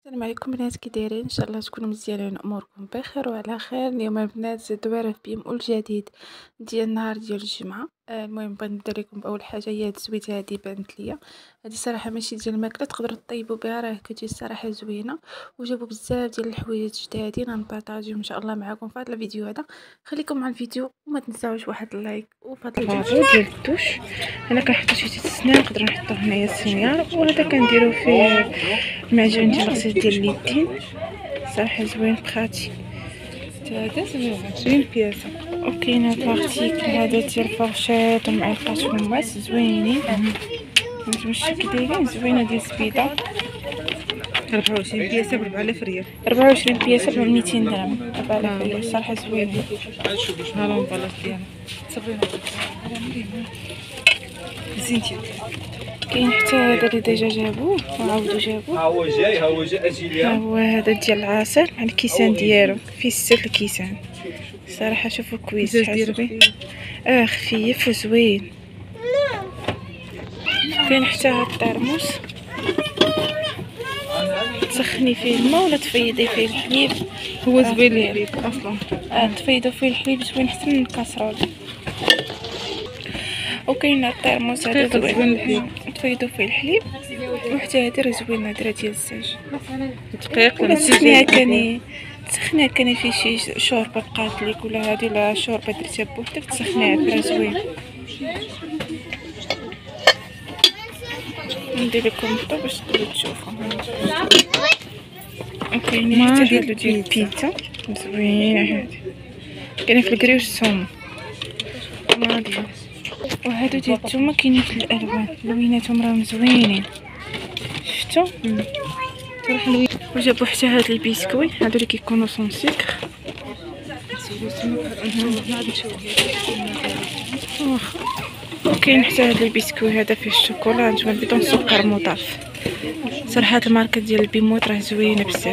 السلام عليكم بنات، كي دايرين؟ ان شاء الله تكونوا مزيانين، اموركم بخير وعلى خير. اليوم البنات دويره في بيم جديد ديال النهار ديال الجمعه. المهم بغيت نبدا لكم باول حاجه هي هاد الزويته هادي بانت ليا. هادي صراحه ماشي ديال الماكله، تقدروا طيبوا بها، راه كتجي الصراحه زوينه. وجابوا بزاف ديال الحوايج جدادين غنبارطاجيو ان شاء الله معكم في هذا الفيديو هذا. خليكم مع الفيديو وما تنساوش واحد اللايك وفضل الفيديو ديال الدوش. انا كنحطو شي السنان، نقدروا نحطو هنايا السنيار، وهذا كنديرو فيه المعجون ديال الغسيل ديال اليدين. صراحه زوين بخاتي. هذا 27 بياسه. وكاين هاد لارتيكل هذا ديال الفرشات ومعلقات وماس زوينين. نتوما كي دايرين زوينه ديال السبيده. 24 بياسه ب 4000 ريال. 24 بياسه ب 200 درهم. 4000 ريال صراحه زوين. ها لونبالاج ديالها صافينا زينتي. كاين حتى هذا اللي ديجا جابوه وعاودوا جابوه. ها هو جاي اجي ليها. ها هو هذا ديال العسل مع الكيسان ديالو، فيه 6 الكيسان. صراحه شوفوا كويس حاجبي. خفيف وزوين. كاين حتى هاد الطرموس تسخني فيه الماء ولا تفيضي فيه الحليب. هو زوين الحليب اصلا. تفيضوا فيه الحليب زوين حتى من الكاسرول. وكاين الطرموس هذا زوين الحليب، تفيضوا فيه الحليب. وحتى هادي راه زوينه، هادي راه ديال الزاج. دقيق ولا تسخنيها كاني في شي شوربه بقات لك ولا هادي، لا شوربه درتيها بوحدك تسخنيها راه زوين. ندير لكم الضو باش تقدروا تشوفوا. وكاين حتى هادو ديال البيتزا زوينه هادي، كاين في الكريوش السوم ماضيه. وهادو ديال الثومه كاينين في الالوان، لويناتهم راهم زوينين. شفتوا حلوين. وجابوا حتى هاد البسكوي هادو اللي كيكونوا سون سكر. وكاين حتى هاد البسكوي هذا فيه الشوكولا نتوما بدون سكر مضاف. صراحه هاد الماركه ديال البيموت راه زوينه بزاف.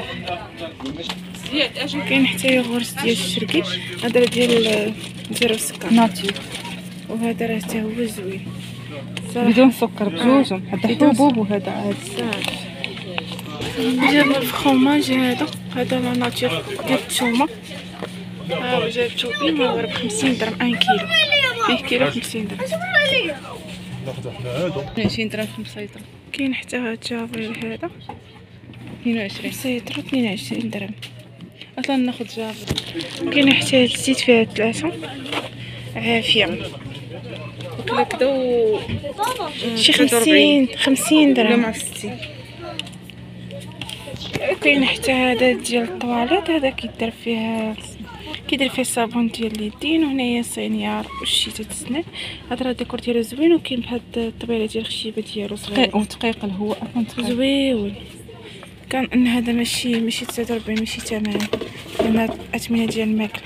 كاين حتى يوغورت ديال الشرقي، هذا ديال زيرو سكر ناتي. وهذا راه حتى هو زوين بدون سكر بجوجهم. هذا حبوب وهذا عادي. جابوا الفخوماج هذا لا ناتور ديال الثومه. جابتو بيما ب 50 درهم 1 كيلو، فيه كيلو 50 درهم. ناخذ حنا هادو 20 درهم 5 لتر. كاين حتى هاد الجافيل هذا 22 سيتر 22 درهم. اصلا ناخذ جافل. كاين حتى هاد الزيت فيها 3 عافيه هكذا شي 50 ولا درهم مع 60. كاين حتى هذا ديال الطواليت، هذا كيدير فيه الصابون ديال اليدين. وهنايا صينيار والشيته السنان. هذا راه الديكور ديالو زوين، وكاين بهاد الطبيله ديال الخشيبه ديالو صغير ودقيق الهواء اصلا زوين. كان ان هذا ماشي 49 ماشي 80، لان الاثمنه ديال الماكله.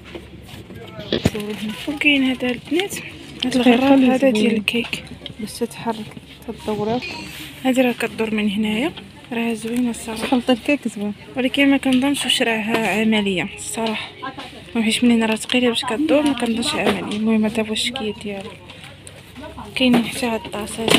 وكاين هذا البنات هاد الغراب هذا ديال الكيك باش تتحرك تدورات. هذه راه كدور من هنايا، راه زوينه الصراحه. خلط الكيك زوين، ولكن ما كنظنش واش راها عمليه الصراحه، حيت منين راه ثقيله باش كدور ما كنظنش عمليه. المهم هذا هو الشكل ديالو. كاينين حتى هاد الطاسات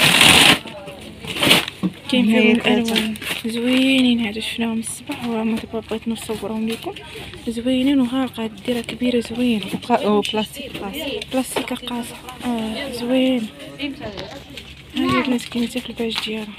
كاين فيهم الالوان زوينين. هادو شفناهم الصباح وما دابا بغيت نصورهم لكم. زوينين وغالقه، هاد الديره كبيره زوينه. بلاستيك بلاستيكه قاصحه زوين. هادي البنات كاينه حتى في الباج ديالها.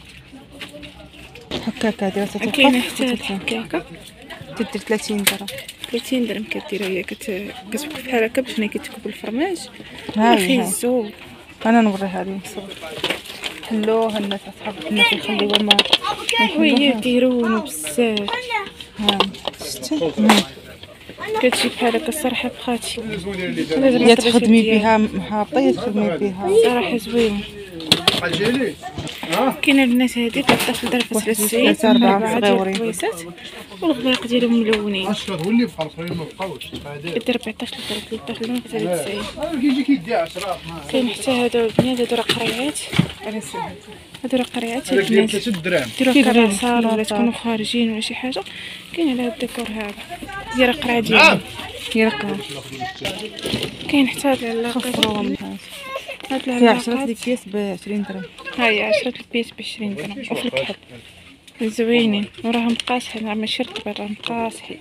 حكاكه ديال تتوقف. كاينه حتى هاد الحكاكه تدير 30 درهم. 30 درهم كديرها هي كتوقف بحال هكا باش ملي كتكب الفرماج. هاي زوين. انا نوريها لهم نصور. حلوها الناس اصحاب الناس يخليوها ما وهي ديرونو بزاف. ها شتي كتجي بحال هكا الصراحه بخاتي. يا تخدمي بها هابطه يا تخدمي بها صراحه زوين. كاين البنات هادي كتدخل درفه السيد 4 ديال الكويسات والغلاق ديالهم ملونين. كدير 14 لتر 13 درهم 93. كاين حتى هادو البنات، هادو راه قريعات. هادو راه قريعات البنات ديروا كراسال ولا تكونوا خارجين ولا شي حاجه. كاين على هاد الديكور هذا ديال القرعه ديالهم. كاين حتى هاد العلاقات هاد فيها 10 البياس ب 20 درهم. هاهي 10 البياس ب 20 درهم. وفي الكحل زوينين وراهم قاصحين، ماشي رطبين، راهم قاصحين.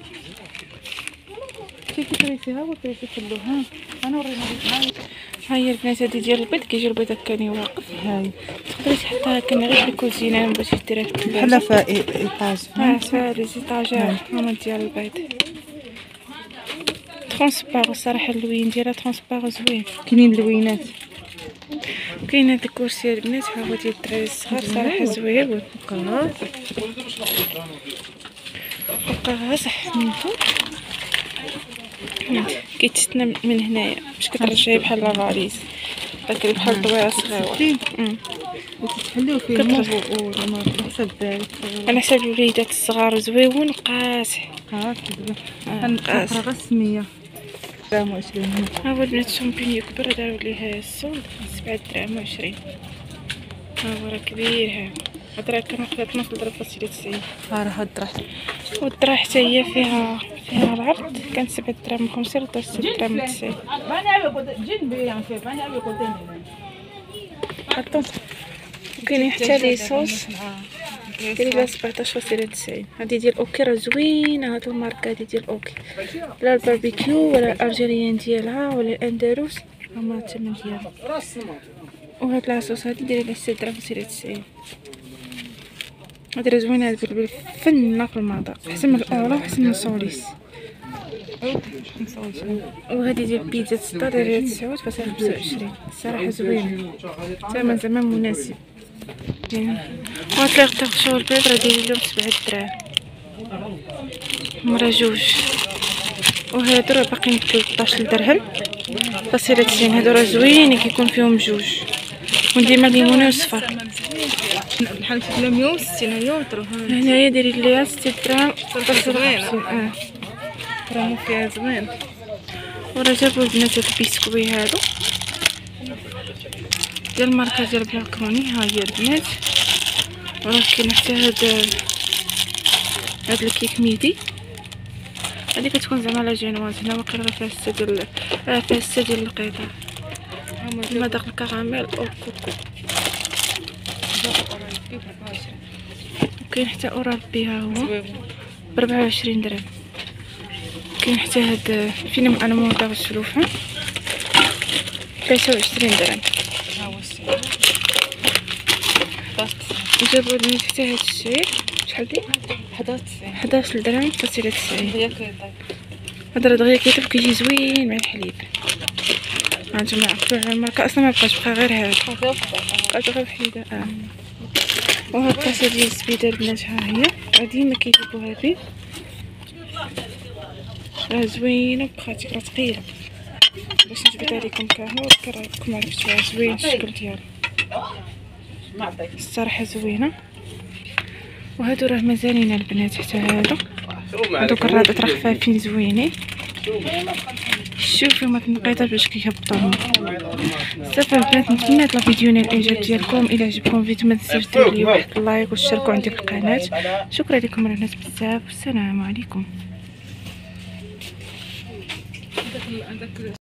شوفي طريقتها وطريقة اللوها. انا ورينا لك. ها هي البنات هادي ديال البيض، كيجي البيض هكاني واقف. هاي تقدري تحطها هكا غير في الكوزينه باش ديريها في بحال الثلاجه. في ايطاج. فا لي زيطاجير هما ديال البيض. ترونسبار الصراحه اللوين ديالها ترونسبار زوين. كاينين اللوينات. كاين هاد الكرسي البنات ها هو ديال الدراري الصغار صراحه زوين. بقى صح من فوق كيتستنى من هنايا باش كترجعي بحال لافاليز داك بحال دويره صغيره. وتحليو فيه وما بحسب ذلك. على حساب الوليدات الصغار زويون قاصح. هاكا غير 600 درهم و20. ها هو البنات شامبينيو كبر داروا ليه السول 7 دراهم و20. ها هو راه كبير. هاد راه كناخذ 12 درهم فاصلة 90. ها راه هاد الطرح والطرح حتى هي فيها العرض كان 7 دراهم و50 ودار 6 دراهم و 90. كاينين حتى لي صوص دايره 17.90. هادي ديال اوكي راه زوينه. هاد الماركه هادي ديال اوكي، لا الباربيكيو ولا الارجيريان ديالها ولا الاندلس هما الثمن ديالها. وهاد لاصوص هادي دايره 6 دراهم و 90. هادي راه زوينه. هاد بالفنه في المطار احسن من الاورا واحسن من سوليس. وهذه ديال بيتزا سطر دايره 9.25. الصراحه زوينه، ثمن زعما مناسب. وهاد لي غطاو البيض راه دايرين لهم 7 دراهم مرا جوج. وهادو راه باقيين ب 13 درهم فاصلة 90. هادو راه زوينين كيكون فيهم جوج. وديما ليموني وصفر بحال 160 يورو. هنايا دايرين ليها 6 دراهم فاصلة 50. راه فيها زوين. وراه جابو البنات هاد البسكوي هادو ديال الماركه ديال بلاكروني. ها هي البنات. وراه كاين حتى هاد الكيك ميدي. هادي كتكون زعما لا جينواز. هنا واقيلا راه فيها 6 ديال القطع. هما داك الكراميل او كوكو. وكاين حتى اورال بي ها هو ب 24 درهم. كاين حتى هاد فيلم انا موطا الشلوفه 23 درهم. جابوا لي حتى هاد الشعير شحال داير 11 درهم فاصلة 90. هذا راه دغيا كيطيب كيجي زوين مع الحليب. هانتوما عرفتوا على الماركه اصلا ما بقاش بقى غير هذا بقات غير وحيده. وهاد الطاسه ديال الزبيده البنات ها هي ديما كيطيبوها به. راه زوينه بقات راه ثقيله باش نجبدها لكم كامل كراكم عرفتوها. زوين الشكل ديالها الصراحه زوينه. وهادو راه مازالين البنات حتى هادوك الرادات راه خفافين زوينين. شوفوا هما النقيطه باش كيهبطوا. صافي البنات نتمنى هاد الفيديو نال الاعجاب ديالكم. الى عجبكم الفيديو ما تنساوش ديروا لي واحد اللايك وتشتركوا عندي في القناه. شكرا لكم البنات بزاف والسلام عليكم.